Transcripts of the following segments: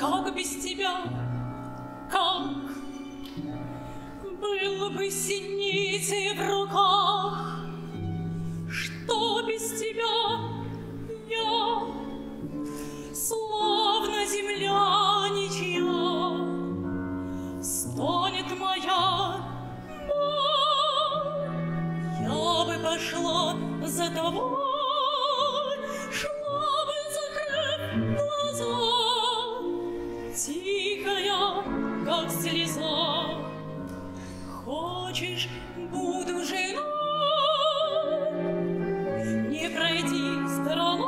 как без тебя, как было бы синицей в руках, что без тебя я, словно земля ничья, стонет моя боль. Я бы пошла за тобой, шла бы, закрыв глаза, тихая, как слеза. Хочешь, буду женой, не пройди стороной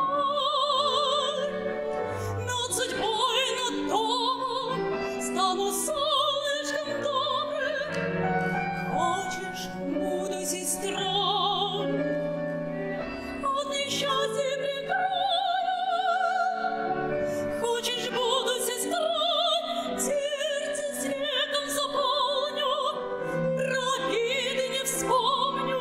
над судьбой, над домом, стану солнышком добрым. Хочешь, буду сестрой, от несчастья прикрою. Хочешь, буду сестрой, сердце светом заполню, про обиды не вспомню.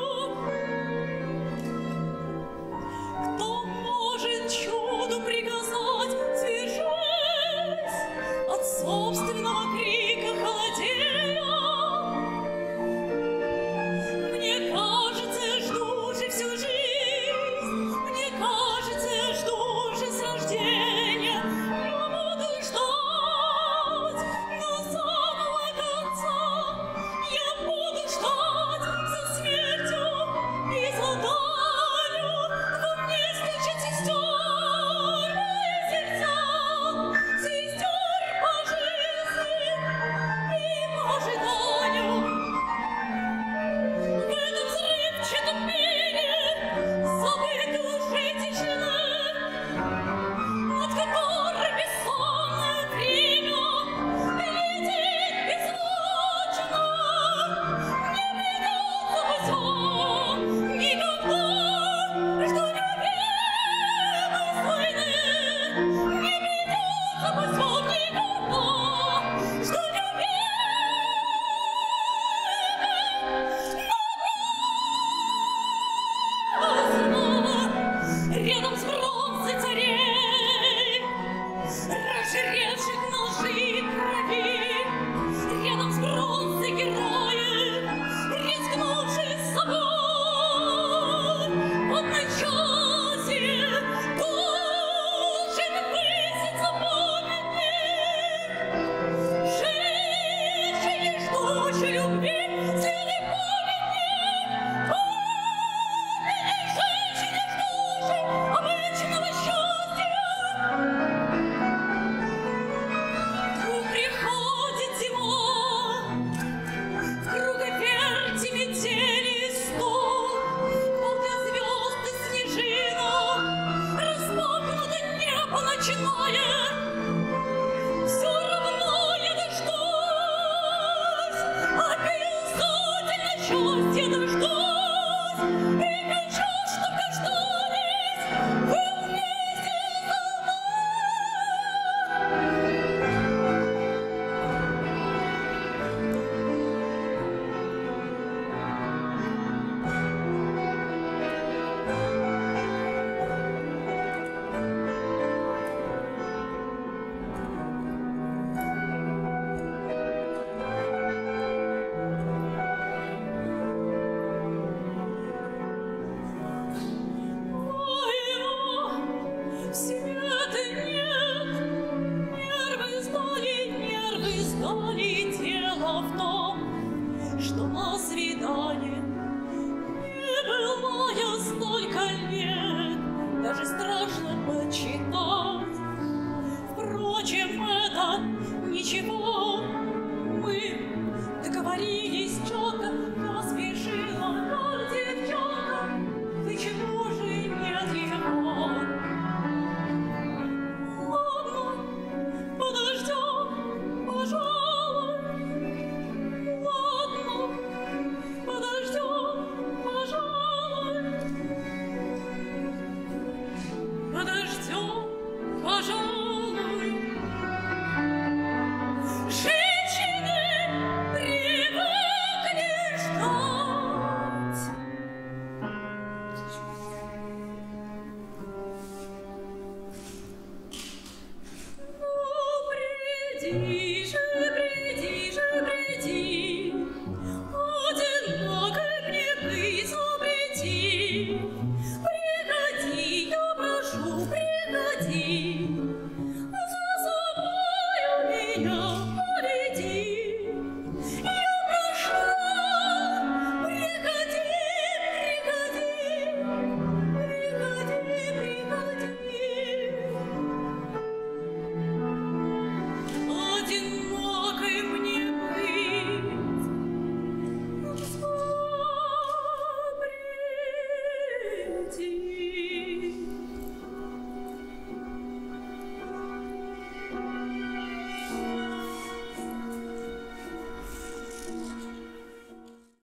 Кто может чуду приказать, свяжись от собственного крика холодея? Мне кажется, я жду же всю жизнь, мне кажется, я жду же с рождения. Я буду ждать до самого конца, я буду ждать за смертью и за далью. Во мне стучит сестер, мои сердца, сестер по жизни и по ожиданию. В этом взрывчатом мире забытой лжи тишины, над которой бессонное время летит беззвучно, не придется быть вам никогда, что любимой с войны. Не придется быть вам никогда, что любимой. Рядом с бронзой царей, разжиревших на лжи и крови, рядом с бронзой героев, рискнувших с собой в одночасье, должен выситься памятник женщине, ждущей любви, среди памятник женщине, ждущей обычного счастья. Вдруг приходит зима, в круговерти метели и стук, будто звезды снежина, распахнуто небо ночное. Все равно я дождусь, обязательно счастья дождусь, и хочу, чтоб дождались вы вместе со мной. Света нет, нервы сдали, дело в том, что на свидание не была я столько лет, даже страшно почитать. Впрочем, это ничего, мы договорились четко, я спешила, как девчонка, ты чего же нет его? Ладно, подождем, пожалуй. Ладно, подождем, пожалуй. Подождем, пожалуй. Женщины привыкли ждать. Ну, прошу,